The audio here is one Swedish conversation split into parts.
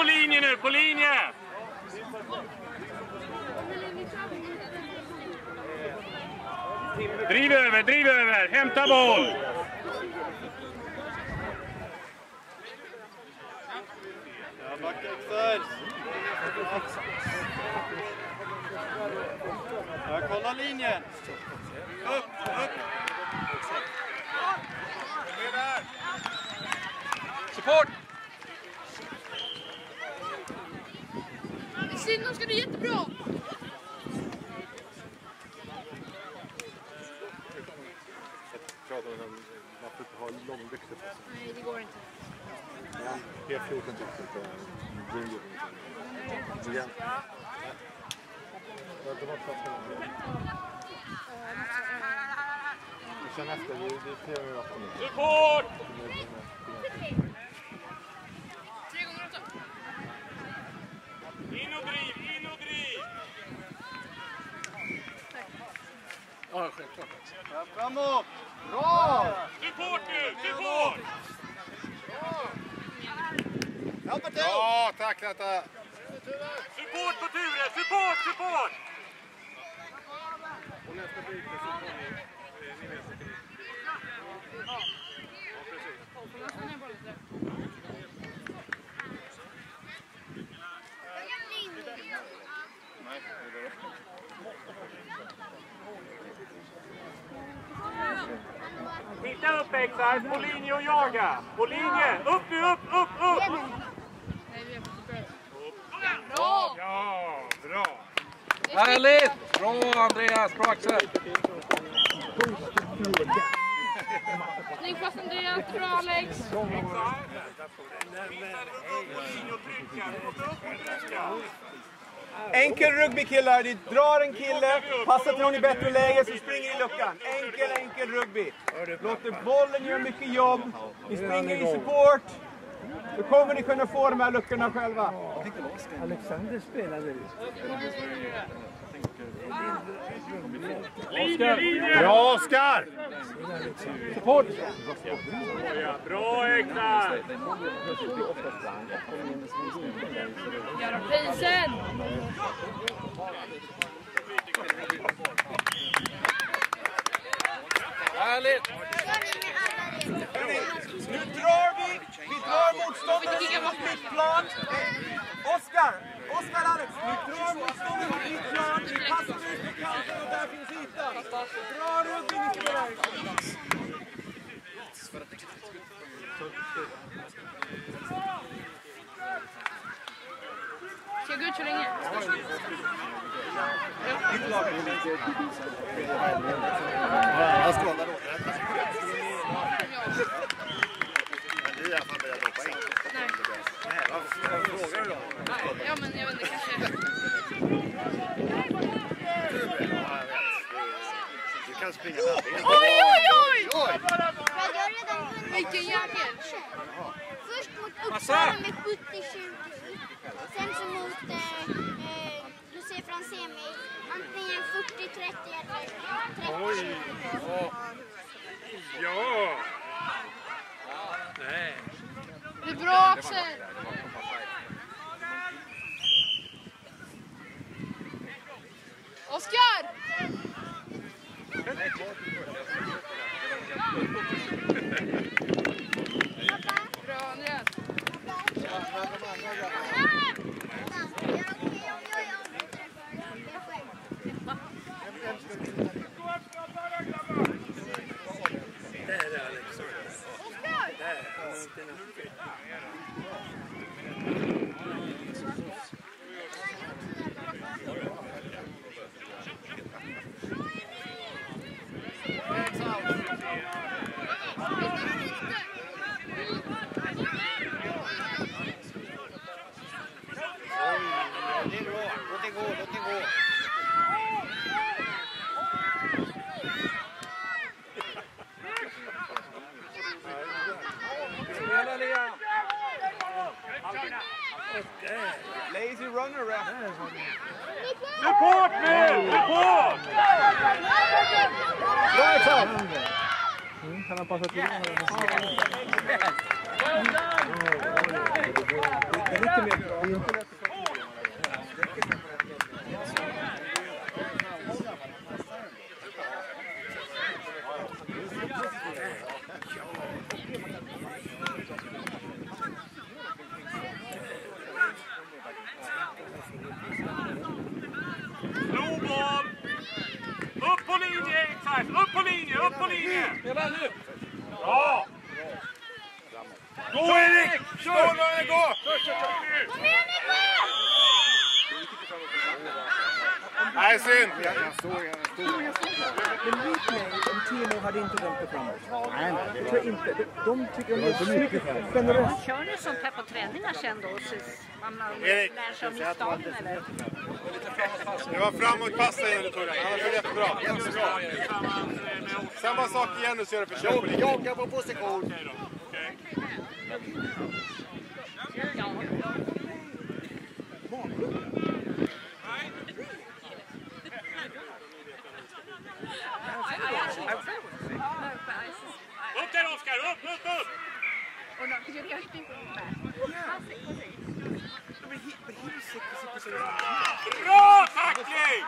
linje nu, på linje! Driv över, hämta boll! Ja, backa för. Ja, kolla linjen. Upp. Support! Synd, ska du jättebra. Varför inte ha långbyxor på sig? Nej, det går inte. P14-byxor på Junior. Igen. Det var plats med det. Känn efter, det är flera gånger upp. Support! 3 gånger 8. In och driv! Ja, självklart. Ja, framåt. Bra! Support nu! Support! Hjälp till! Ja, tack Lata! Support på Ture! Support! Och nästa byte så får ni vet säkert. Ja, Titta upp Exars, på linje och jaga! På linje! Upp nu, upp! Nej, vi är bra. Bra! Ja, bra! Härligt! Bra Andreas, bra Axel! Snygg pass Andreas, bra Alex! Enkel rugby killar, ni drar en kille, passar till någon i bättre läge så springer i luckan. Enkel rugby. Låter bollen göra mycket jobb, ni springer i support. Då kommer ni kunna få de här luckorna själva. Alexander spelade ju. Linje! bra Oskar! Support! Bra Exar! Gör prisen! Härligt! Nu drar vi drar motståndaren mot mittplan. Oskar Alex, vi drar motståndaren mot mittplan. Vi passar ut på kanten och där finns ytan. Dra rugby ni spelar. Ska jag gå ut så länge? Jag skålar då. Men du är i alla fall beredd att hoppa in. Nej. Nej, vad frågar du då? Ja, men jag vet inte, kanske. Du kan springa där. Oj! Vilken jävel! Först mot Uppsala med 70-20. Sen så mot Lucia Fransemi. Antingen 40-30 eller 30-20. Oj! Ja! Nej. Det är bra Axel! Oskar! Bra Andreas! Låt det gå. Spela Liam. Lazy runner ref. Support nu! Support! Bra Exar. Kan han passa till? Det är lite mer bra. Blåboll! Upp på linje, exakt! Upp på linje, upp på linje! Spela nu! Bra! Gå Erik! Kör! Gå! Kom igen Nico! Nej, synd! Men liknande om Timo hade inte dömt det framåt. Nej, jag tror inte. De tycker de är så mycket generöst. Kör ni sånt här på träningar sen då? Man Erik, lär sig av misstagen eller? Det var framåt passa igen, tror jag. Annars är det jättebra. Jättebra. Samma sak igen nu så gör det försök på linjen. Jag på position. Upp där Oskar, upp! Bra tackling!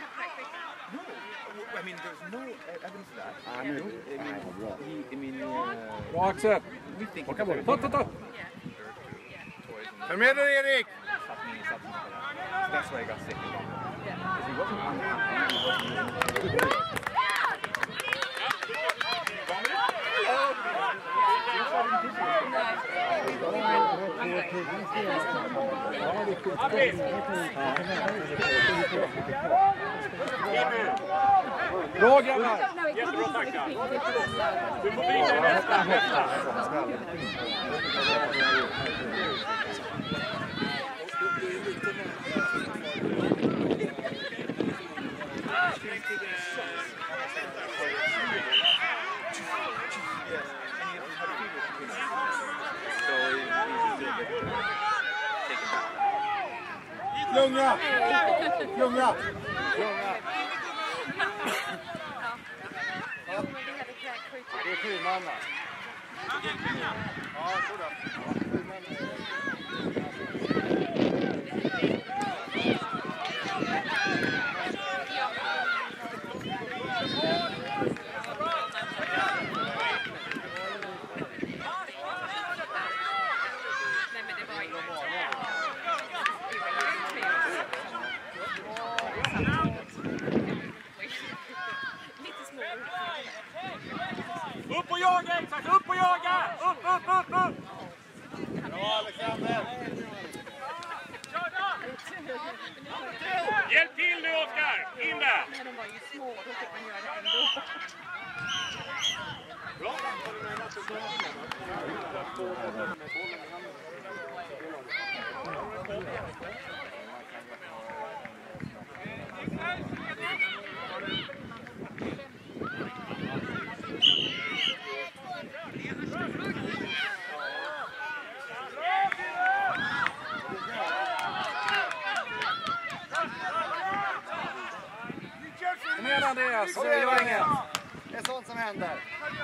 I mean, there's no evidence for that. I mean, Bra Axel! Ta! Förmedla Erik! that's why I got sick. Because he wasn't Bra grabbar! Jättebra tacklar! Du får byta i nästa! Lunga! Det är 7 manna. Ja, jag tror det. Upp och jaga, exakt! Upp och jaga! Upp! Bra Alexander! Hjälp till nu Oskar! In där! Men de var ju små, då fick man göra det ändå. Bra! Kom igen Andreas, det gör inget. Det är sånt som händer.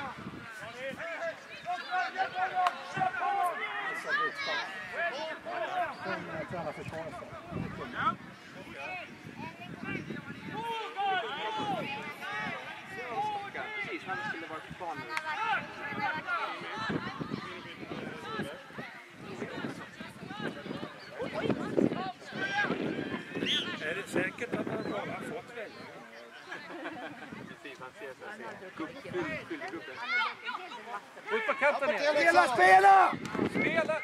Precis, han skulle vara på plan nu. Är det säkert att han bara har fått välja? Precis, han ser. Ut på kanten igen. Spela! Spela!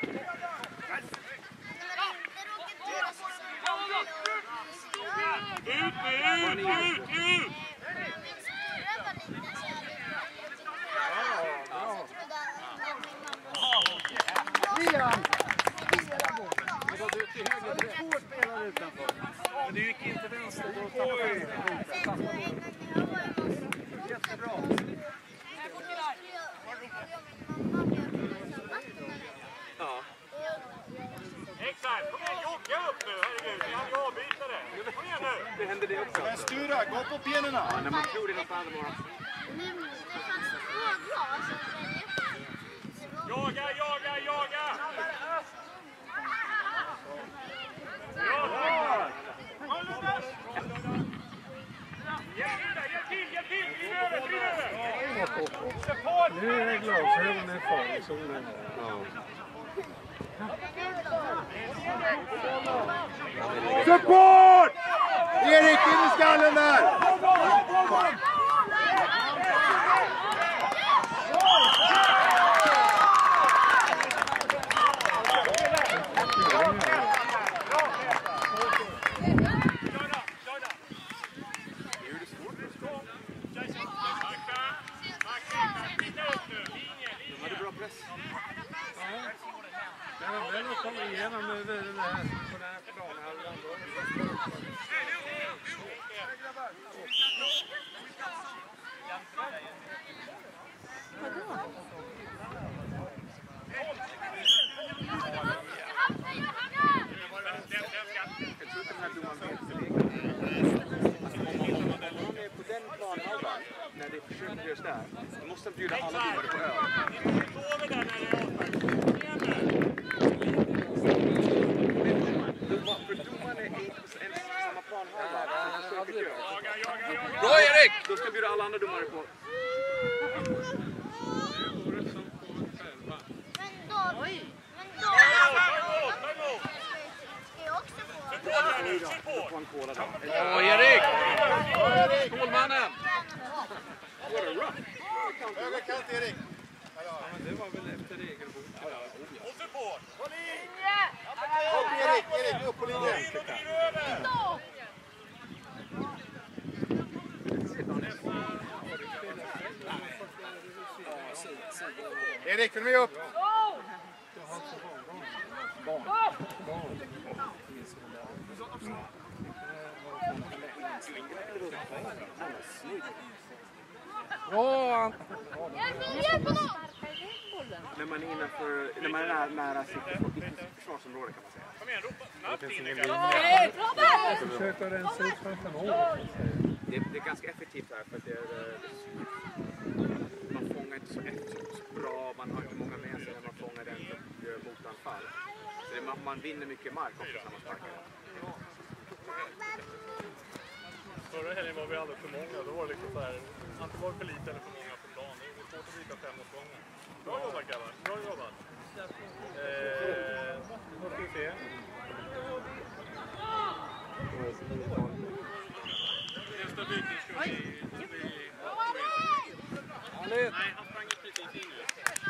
Ut! Två spelare utanför. Men du gick inte vänster, då tappade Jättebra. Exakt! Kom igen, jogga upp nu! Herregud, ni hade ju avbytare! Kom igen nu! Det händer det också. Men Stura, gå på benen. Ja, när man tror det är något annat bara. Jaga! Bra! Hjälp till! Driv över! Nu är glasögonen farlig solen. Support! Erik, in i skallen där! Men de kommer igenom över den här, på den här planhalvan då. På den planhalvan, när det försöker görs där, då måste de bjuda alla domare på öl. Sover där när det är avspark. För domaren är inte på samma planhalva. Jaga! Bra Erik! Då ska bjuda alla andra domare på. Bra Erik! Stålmannen! Högerkant, Erik. Det var väl efter regelboken. Och support! Upp, Erik, upp på linjen. Erik, följ med upp. Bra! När man är innanför, när man är nära sitt försvarsområde kan man säga. Kom igen, ropa snabbt in i Försöka rensa ut framför mål. Det är ganska effektivt här för att man fångar inte så bra, man har inte många med sig när man fångar den och gör motanfall. Så man vinner mycket mark också när man sparkar. Förra helgen var vi alldeles för många, då var det liksom så här, antingen var det för lite eller för många på plan. Det är svårt att bryta 5 mot gånger. Bra jobbat grabbar, bra jobbat. Vad ska vi se? Nästa byte ska vi... Härligt! Nej, han sprang precis in nu.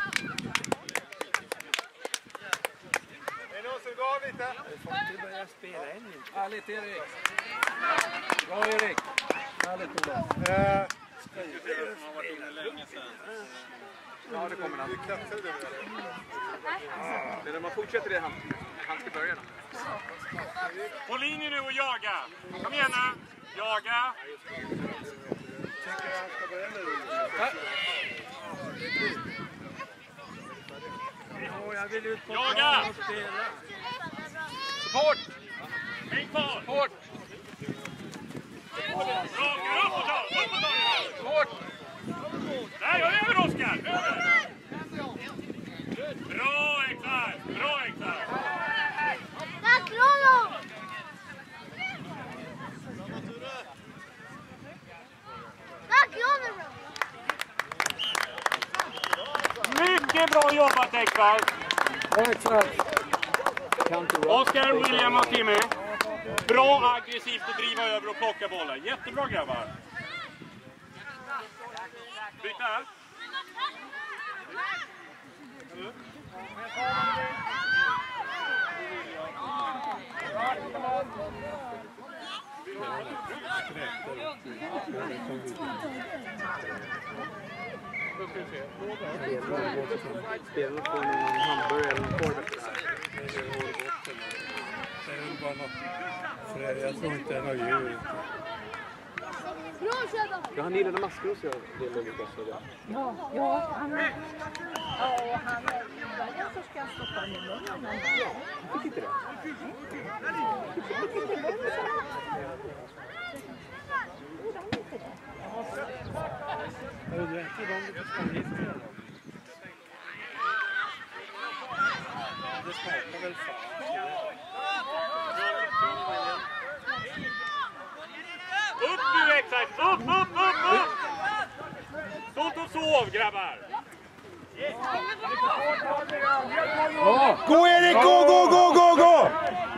Är det någon som gav lite? Folk vill börja spela än inte. Härligt Erik! Bra Erik! Härligt Ola! Ja, det kommer han. Det är när man fortsätter det han ska börja. På linje nu och jaga! Kom igen nu! Jaga! Jag vill ut på Jaga! och spela. Support! Häng kvar! Support! Bra, upp och ta! Upp och ta! Support! Där, jag är över Oskar! Över! Bra Eklar! Bra Eklar! Tack Rono! Tack Rono! Mycket bra jobbat Eklar! Oskar, William och Timmy. Bra aggressivt att driva över och plocka bollen. Jättebra grabbar. Byta. Spelarna får en hamburgare eller en korv efter det här. Det är väl bara något. För jag tror inte det är något djur. Bra Söder! Ja, han gillade maskros jag ville lyckas med det. Ja, han började så ska jag stoppa den i munnen. Jag tycker inte det. Är det inte de lite spanjister? väl fan. Upp nu exakt! Upp! Stå inte och sov, grabbar! Gå Erik, gå!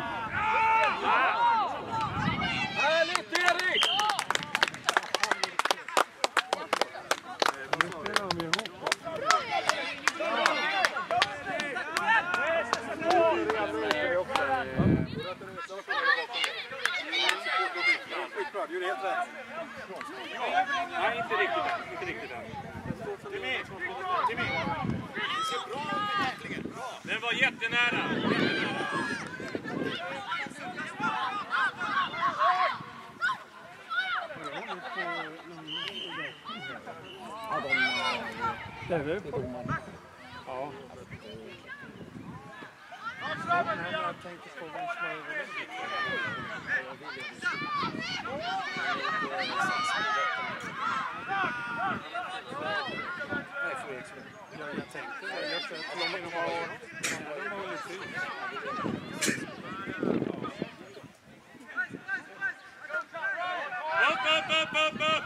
Härligt Erik! Du gjorde helt rätt. Nej, inte riktigt än. Timmy! Den var jättenära. Det är väl på domaren. Ja. Jag tänkte på vem som var jag tänkte Upp!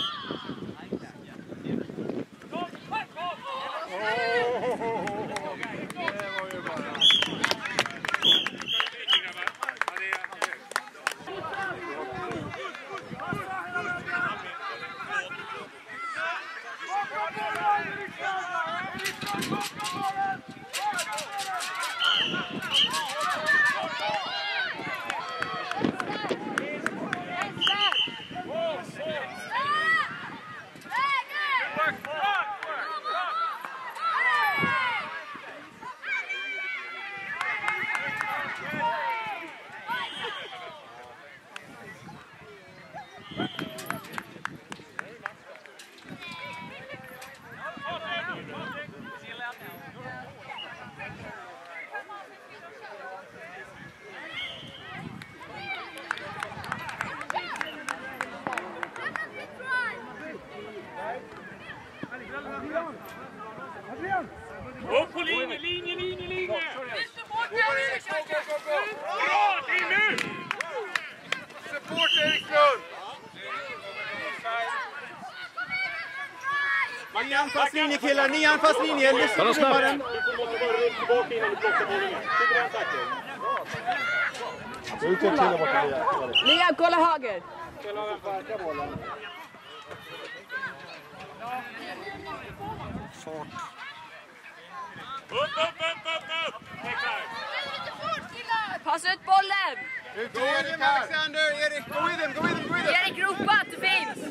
Upp på linje! Bra, det är nu! Support Eriklund! Ni anfast linje killar, ni anfast linje. Lyssna på domaren. Du måste bara runt tillbaka innan du plockar bollen. Tycker du han tacklar? Liam, kolla höger! Upp! Exakt! Passa ut bollen! Ut till Erik Alexander! Erik, gå with him! Erik, ropa att det finns!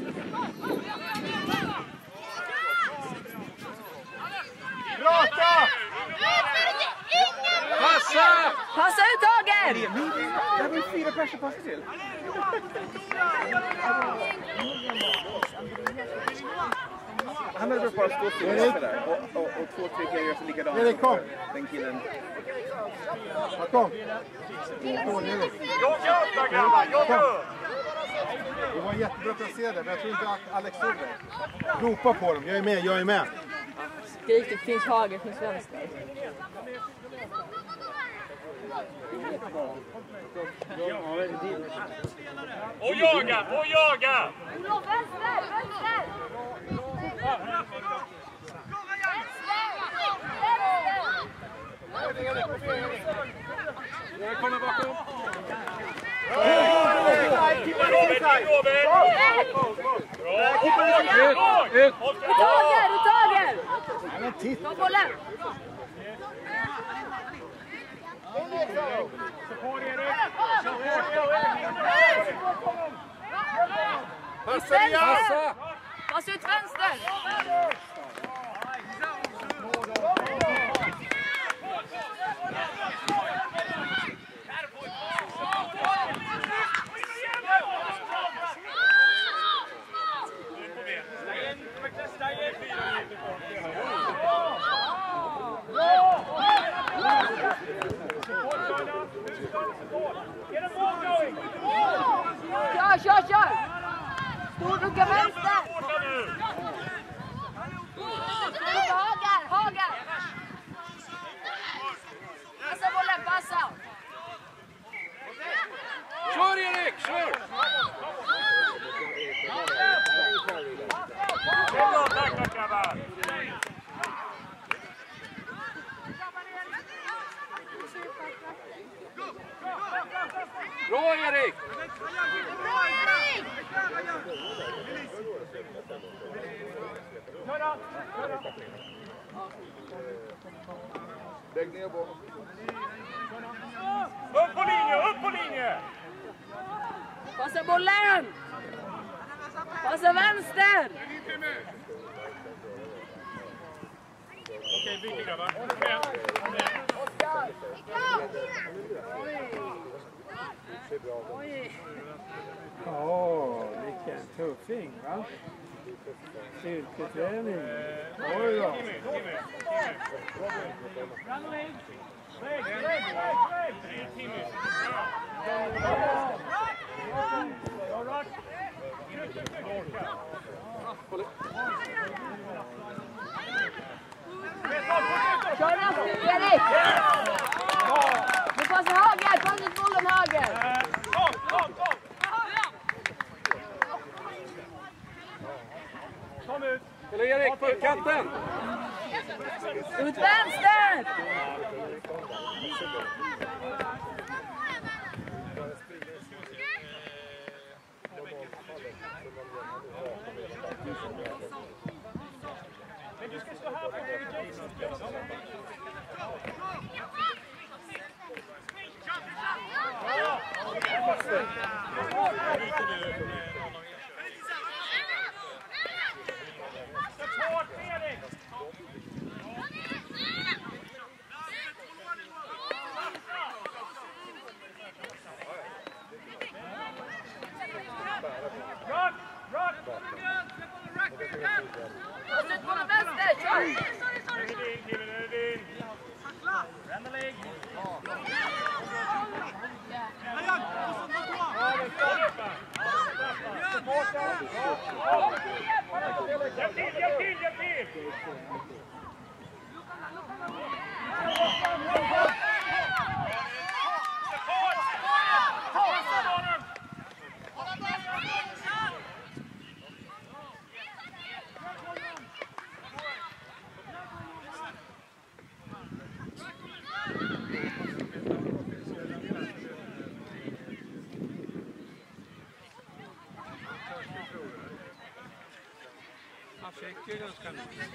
Prata! Passa ut Hager! Det här var 4 personer passar till. Han hade bara stått still där och 2-3 grejer som likadant. Erik, kom! Den killen. Kom! Jogga upp där grabbar, jogga upp! Det var jättebra placerade, men jag tror inte att Alex såg det. Ropa på dem, jag är med. Skrik, det finns höger, det finns vänster. Och jaga! Olof, vänster! Jag kommer bakom. Ut! Tager! Ta bollen! Passa! Passa ut vänster! Kör! Stor lucka vänster! Lägg ner bollen. Upp på linje, upp på linje! Passa bollen! Passa vänster! Okej, byter grabbar. Vilken tuffing, va? Styrketräning. Oj då. Kör rätt nu, Erik! Du passar höger, ta ut bollen höger! Kom ut! Eller Erik, på kanten! Ut vänster! Men du ska stå här på Jason. Passa ut bollen vänster, kör! Hjälp till! Han fick ju ganska mycket.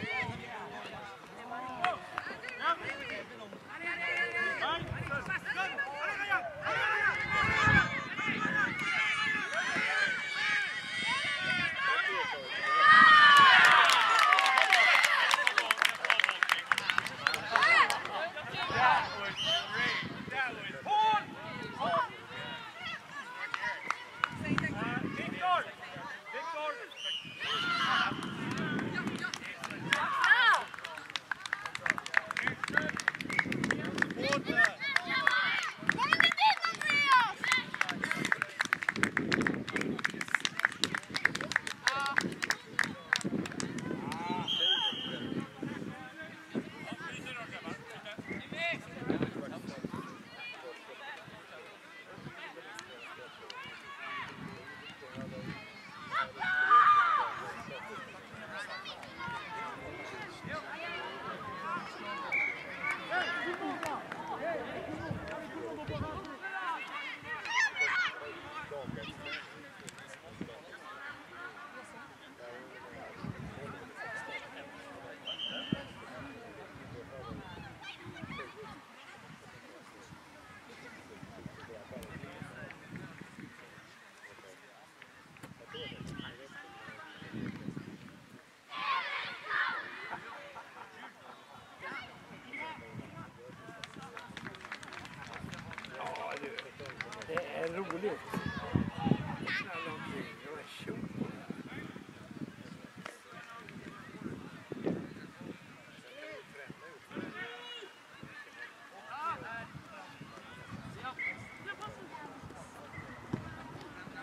Det är roligt.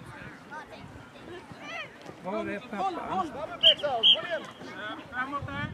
Var är pappa? Framåt där!